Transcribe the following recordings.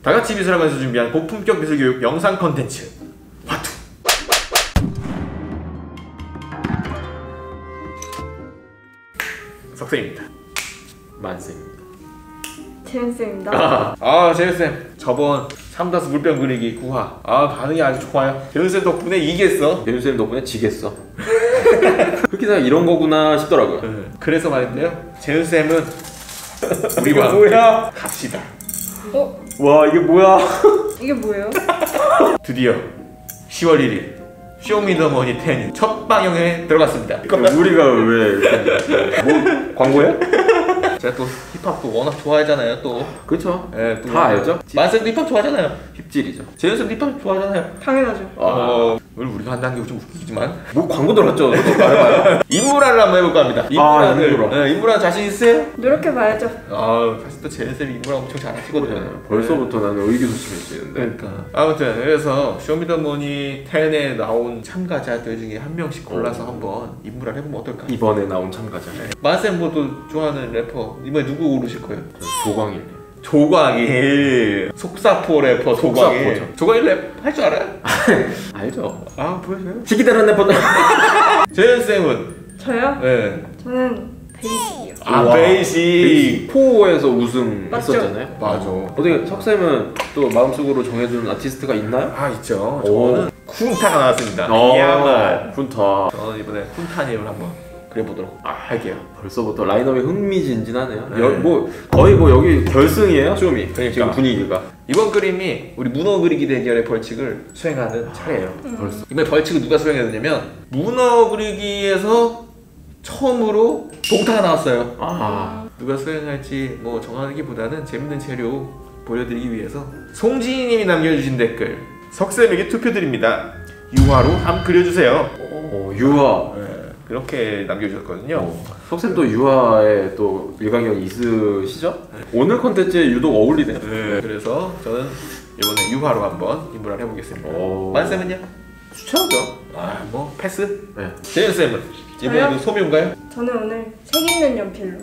다같이 미술학원에서 준비한 고품격 미술교육 영상 컨텐츠 화투. 석쌤입니다. 만쌤입니다. 재현쌤입니다. 재현쌤 저번 3다수 물병 그리기 9화 반응이 아주 좋아요. 재현쌤 덕분에 이겼어. 재현쌤 덕분에 지겠어. 그렇게 생각 이런 거구나 싶더라고요. 그래서 말인데요, 재현쌤은 우리와 뭐야? 갑시다. 와 이게 뭐야? 이게 뭐예요? 드디어 10월 1일 쇼미더머니 10이 첫 방영에 들어갔습니다. 우리가 왜 이렇게 뭐 광고야? 제가 또 힙합도 워낙 좋아하잖아요. 또 그렇죠. 네, 또 다 알죠? 만쌤도 힙합 좋아하잖아요. 힙질이죠. 재현쌤도 힙합 좋아하잖아요. 당연하죠. 오늘 우리가 한다는 게 좀 웃기지만 뭐 광고 들었죠? 말해봐요. 인물화를 한번 해볼까 합니다. 인물화 자신 있어요? 노력해봐야죠. 사실 또 재현쌤이 인물화 엄청 잘하시거든요. 벌써부터 나는 의기소침해지는데. 그러니까 아무튼 그래서 쇼미더머니 10에 나온 참가자들 중에 한 명씩 골라서 한번 인물화를 해보면 어떨까? 이번에 나온 참가자. 만쌤 뭐또 좋아하는 래퍼 이번에 누구 고르실 거예요? 조광일. 조광일. 속사포 래퍼 조광일. 속사포죠. 조광일 랩 할 줄 알아요? 알죠. 보여줘요. 시기다란 래퍼. 재현쌤은? 저요? 네. 저는 베이직이요. 베이직. 포에서 우승 맞죠? 했었잖아요. 맞아. 어떻게 석쌤은 또 마음속으로 정해둔 아티스트가 있나요? 있죠. 오. 저는 쿤타가 나왔습니다. 야만 쿤타. 저는 이번에 쿤타님을 한번 그려보도록 할게요. 벌써부터 라인업이 흥미진진하네요. 거의 여기 결승이에요, 쇼미. 그러니까. 지금 분위기가. 이번 그림이 우리 문어 그리기 대결의 벌칙을 수행하는 차례예요. 벌써. 이번에 벌칙을 누가 수행했냐면 문어 그리기에서 처음으로 동타가 나왔어요. 누가 수행할지 정하기보다는 재밌는 재료 보여드리기 위해서 송지희님이 남겨주신 댓글, 석쌤에게 투표드립니다. 유화로 함 그려주세요. 유화. 네, 그렇게 남겨주셨거든요. 석쌤 또 유화에 또 일가견이 있으시죠? 오늘 컨텐츠에 유독 어울리네요. 네, 그래서 저는 이번에 유화로 한번 인물을 해보겠습니다. 만쌤은요? 추천하죠. 패스? 네. 재현쌤은? 이번에도 소묘인가요? 저는 오늘 색 있는 연필로.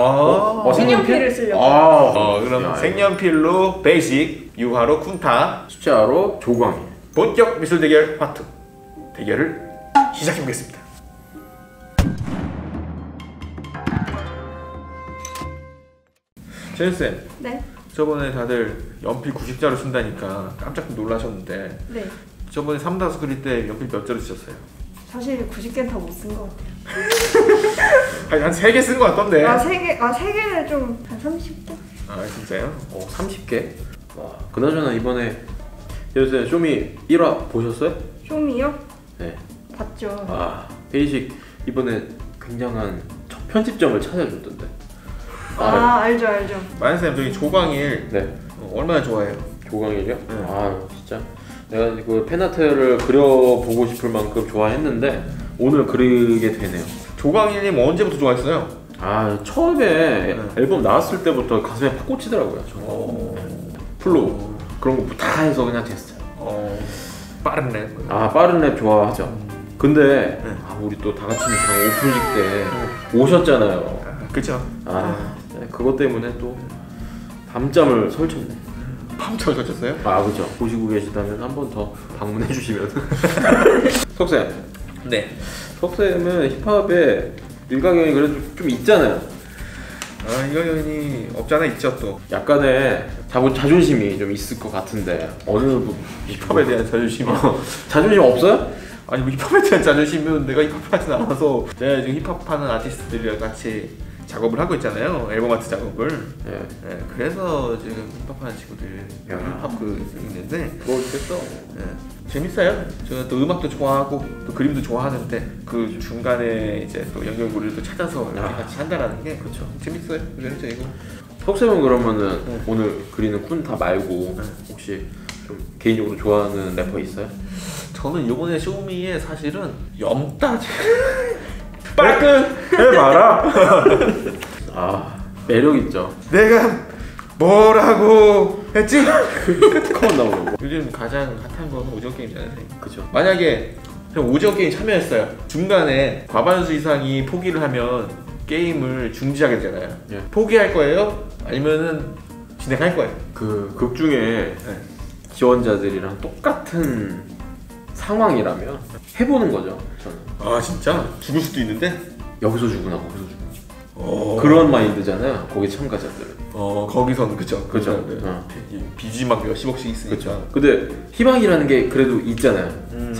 색연필을 쓰려고. 그럼 색연필로 베이직, 유화로 쿤타, 숫자로 조광일. 본격 미술 대결 화투 대결을 시작해보겠습니다. 재현쌤, 네. 저번에 다들 연필 90자로 쓴다니까 깜짝 놀라셨는데 네. 저번에 3다수 그릴 때 연필 몇 자로 쓰셨어요? 사실 90개는 다 못 쓴 것 같아요. 한 3개 쓴 것 같던데. 3개는 좀 한 30개? 진짜요? 30개? 와, 그나저나 이번에 요새 쇼미 1화 보셨어요? 쇼미요? 네. 봤죠. 베이직 이번에 굉장한 첫 편집점을 찾아줬던데. 알죠. 만쌤, 저기 조광일 네. 얼마나 좋아해요? 조광일이요? 진짜 내가 그 팬아트를 그려보고 싶을 만큼 좋아했는데 오늘 그리게 되네요. 조광일님 언제부터 좋아했어요? 처음에 앨범 나왔을 때부터 가슴에 팍 꽂히더라고요. 저는. 플로우 그런 거 다 해서 그냥 됐어요. 빠른 랩. 빠른 랩 좋아하죠. 근데 우리 또 다같이 오픈식 때 오셨잖아요. 그쵸? 그것 때문에 또 밤잠을 설쳤네. 밤잠을 설쳤어요? 그죠. 보시고 계시다면 한 번 더 방문해 주시면. 석쌤. 네. 석쌤은 힙합에 일가견이 그래도 좀 있잖아요. 일가견이 없잖아. 있죠. 또 약간의 자존심이 좀 있을 것 같은데 어느 힙합에 대한 자존심이 자존심 없어요? 힙합에 대한 자존심은 내가 힙합하지 않아서 제가 지금 힙합하는 아티스트들이랑 같이 작업을 하고 있잖아요. 앨범 아트 작업을. 네, 그래서 지금 힙합하는 친구들 힙합 있는데 좋겠어. 재밌어요. 제가 또 음악도 좋아하고 또 그림도 좋아하는데 그 중간에 이제 또 연결고리를 또 찾아서 이렇게 같이 한다라는 게 그렇죠. 재밌어요. 그래서 이거 석쌤은 그러면은 오늘 그리는 쿤타 말고 혹시 좀 개인적으로 좋아하는 래퍼 있어요? 저는 이번에 쇼미에 사실은 염따지 빨끈 해봐라. 매력 있죠. 내가 뭐라고 했지? 컴온 나오는 거. 요즘 가장 핫한 거는 오징어 게임이잖아요. 그죠. 만약에 형 오징어 게임 참여했어요. 중간에 과반수 이상이 포기를 하면 게임을 중지하게 되잖아요. 포기할 거예요? 아니면은 진행할 거예요. 그 극 중에 지원자들이랑 똑같은 상황이라면 해보는 거죠. 저는 아 진짜? 죽을 수도 있는데? 여기서 죽으나 거기서 죽으나 그런 마인드잖아요. 거기 참가자들은. 거기서는 그쵸. 그죠. 이 빚이 막 몇십억씩 있으니까. 그렇죠. 근데 희망이라는 게 그래도 있잖아요.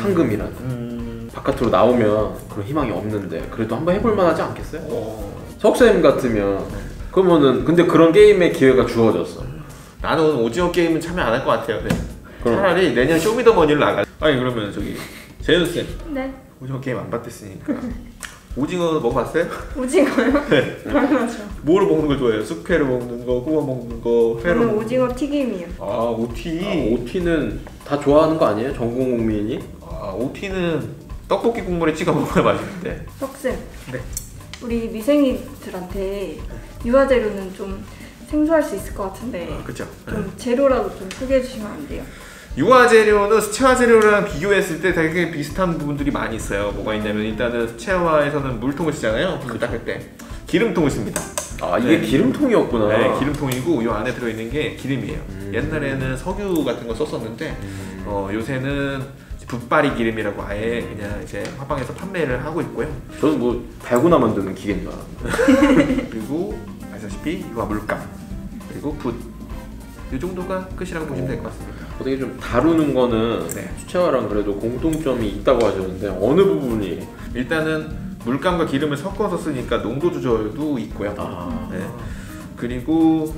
상금이라는. 바깥으로 나오면 그런 희망이 없는데 그래도 한번 해볼 만하지 않겠어요? 석쌤 같으면 그러면은 근데 그런 게임의 기회가 주어졌어. 나는 오징어 게임은 참여 안 할 것 같아요. 네. 그럼. 차라리 내년 쇼미더머니를 나가. 아니 그러면 저기 재현쌤 네. 오징어 게임 안 봤댔으니까 오징어 먹어봤어요? 오징어요? 네. 당연하죠. 뭐로 먹는 걸 좋아해요? 숙회로 먹는 거, 구워 먹는 거, 회로 저는 먹는 오징어 튀김이요. 거. 아 OT. OT는 다 좋아하는 거 아니에요? 전국 국민이? 아 OT는 떡볶이 국물에 찍어 먹어야 맛있는데. 석쌤. 네. 우리 미생이들한테 유화재료는 좀 생소할 수 있을 것 같은데 그렇죠. 좀 재료라도 좀 소개해 주시면 안 돼요? 유화 재료는 수채화 재료랑 비교했을 때 되게 비슷한 부분들이 많이 있어요. 뭐가 있냐면 일단은 수채화에서는 물통을 쓰잖아요. 불 닦을 때 기름통을 씁니다. 아 이게 네. 기름통이었구나. 네, 기름통이고 이 안에 들어있는 게 기름이에요. 옛날에는 석유 같은 거 썼었는데 요새는 붓바리 기름이라고 아예 그냥 이제 화방에서 판매를 하고 있고요. 저는 뭐 달고나 만드는 기계인 줄 알았는데. 그리고 아시다시피 유화 물감 그리고 붓. 이 정도가 끝이라고 보시면 될 것 같습니다. 어떻게 좀 다루는 거는 네. 수채화랑 그래도 공통점이 있다고 하셨는데 어느 부분이? 일단은 물감과 기름을 섞어서 쓰니까 농도 조절도 있고요. 네. 그리고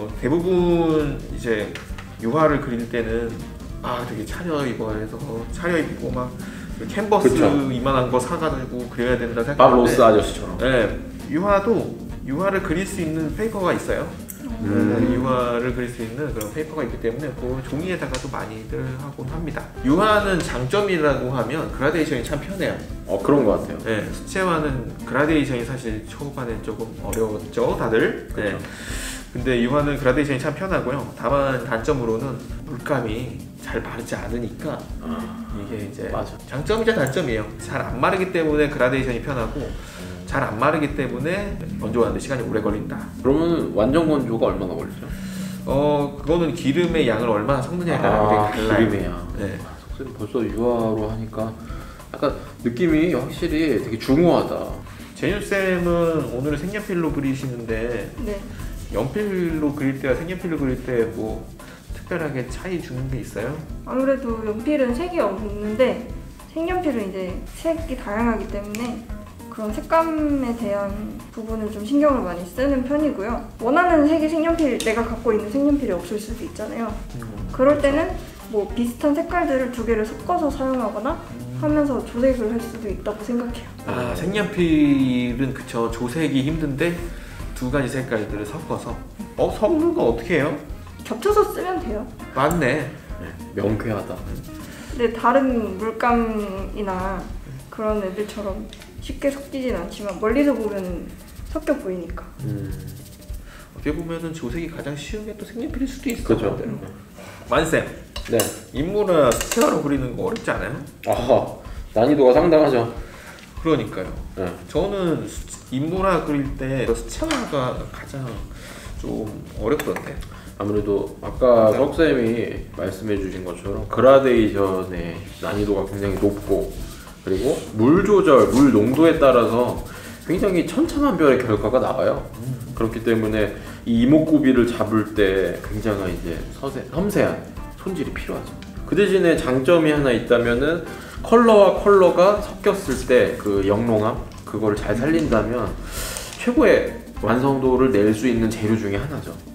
대부분 이제 유화를 그릴 때는 되게 차려입어 해서 차려입고 막 캔버스 그쵸. 이만한 거 사가지고 그려야 된다 밥 생각하는데 로스 아저씨처럼. 네. 유화를 그릴 수 있는 페이퍼가 있어요. 유화를 그릴 수 있는 그런 페이퍼가 있기 때문에 그 종이에다가도 많이들 하곤 합니다. 유화는 장점이라고 하면 그라데이션이 참 편해요. 그런 것 같아요. 네, 수채화는 그라데이션이 사실 초반에 조금 어려웠죠, 다들. 네. 근데 유화는 그라데이션이 참 편하고요. 다만 단점으로는 물감이 잘 마르지 않으니까 이게 이제 맞아. 장점이자 단점이에요. 잘 안 마르기 때문에 그라데이션이 편하고 잘 안 마르기 때문에 건조하는데 시간이 오래 걸린다. 그러면 완전 건조가 얼마나 걸리죠? 그거는 기름의 양을 얼마나 섞느냐에 따라 되게 달라요. 기름의 양. 네. 석쌤 벌써 유화로 하니까 약간 느낌이 확실히 되게 중후하다. 제뉴쌤은 오늘은 색연필로 그리시는데 네. 연필로 그릴 때와 색연필로 그릴 때 뭐 특별하게 차이 주는 게 있어요? 아무래도 연필은 색이 없는데 색연필은 이제 색이 다양하기 때문에 그런 색감에 대한 부분을 좀 신경을 많이 쓰는 편이고요. 원하는 색의 색연필, 내가 갖고 있는 색연필이 없을 수도 있잖아요. 그럴 때는 뭐 비슷한 색깔들을 두 개를 섞어서 사용하거나 하면서 조색을 할 수도 있다고 생각해요. 색연필은 그쵸, 조색이 힘든데 두 가지 색깔들을 섞어서 섞는 건 어떻게 해요? 겹쳐서 쓰면 돼요. 맞네. 명쾌하다. 근데 다른 물감이나 그런 애들처럼 쉽게 섞이진 않지만 멀리서 보면 섞여 보이니까. 어떻게 보면은 조색이 가장 쉬운 게 또 색연필일 수도 있을 그죠. 것 같아요. 만쌤, 네. 인물화 수채화로 그리는 거 어렵지 않아요? 난이도가 상당하죠. 그러니까요. 네. 저는 인물화 그릴 때 수채화가 가장 좀 어렵던데. 아무래도 아까 석쌤이 말씀해 주신 것처럼 그라데이션의 난이도가 굉장히 높고 그리고 물 조절, 물 농도에 따라서 굉장히 천차만별의 결과가 나와요. 그렇기 때문에 이 이목구비를 잡을 때 굉장히 이제 섬세한 손질이 필요하죠. 그 대신에 장점이 하나 있다면은 컬러와 컬러가 섞였을 때 그 영롱함 그거를 잘 살린다면 최고의 완성도를 낼 수 있는 재료 중에 하나죠.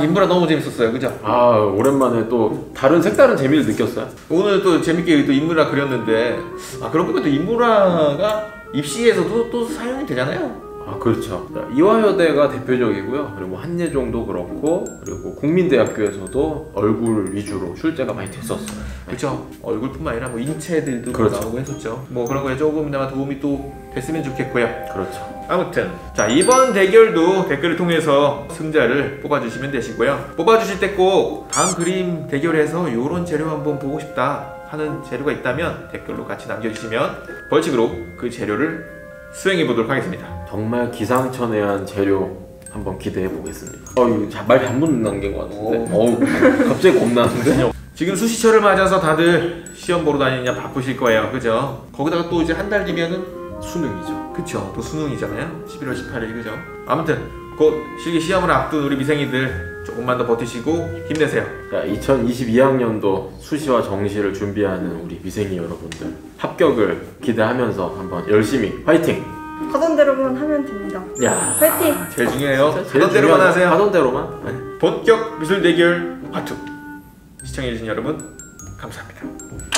인물아 너무 재밌었어요, 그죠? 아 오랜만에 또 다른 색다른 재미를 느꼈어요. 오늘 또 재밌게 또 인물아 그렸는데 그런 거또 인물아가 입시에서도 또 사용이 되잖아요. 아 그렇죠. 이화여대가 대표적이고요. 그리고 한예종도 그렇고 그리고 국민대학교에서도 얼굴 위주로 출제가 많이 됐었어요. 그렇죠. 얼굴뿐만 아니라 뭐 인체들도 그렇죠. 나오고 했었죠. 뭐 그런 거에 조금이나마 도움이 또 됐으면 좋겠고요. 그렇죠. 아무튼 자, 이번 대결도 댓글을 통해서 승자를 뽑아주시면 되시고요. 뽑아주실 때 꼭 다음 그림 대결에서 요런 재료 한번 보고 싶다 하는 재료가 있다면 댓글로 같이 남겨주시면 벌칙으로 그 재료를 수행해 보도록 하겠습니다. 정말 기상천외한 재료 한번 기대해 보겠습니다. 이거 말 잘못 남긴 것 같은데. 갑자기 겁나는데. 지금 수시철을 맞아서 다들 시험 보러 다니느냐 바쁘실 거예요, 그죠? 거기다가 또 이제 한 달 뒤면은 수능이죠. 그쵸, 또 수능이잖아요. 11월 18일, 그죠? 아무튼 곧 실기 시험을 앞둔 우리 미생이들 조금만 더 버티시고 힘내세요. 자, 2022학년도 수시와 정시를 준비하는 우리 미생이 여러분들 합격을 기대하면서 한번 열심히 화이팅! 하던 대로만 하면 됩니다. 야, 파이팅! 제일 중요해요. 제일 하던 대로만 하세요. 하던 대로만. 본격 미술 대결 파트 시청해주신 여러분 감사합니다.